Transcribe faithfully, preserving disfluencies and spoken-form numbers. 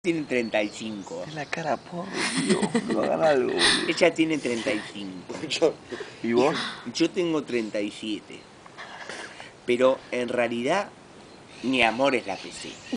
Tiene treinta y cinco. Es la cara, por Dios, no hagan algo. Ella tiene treinta y cinco. ¿Y vos? Yo tengo treinta y siete. Pero en realidad, mi amor es la P C.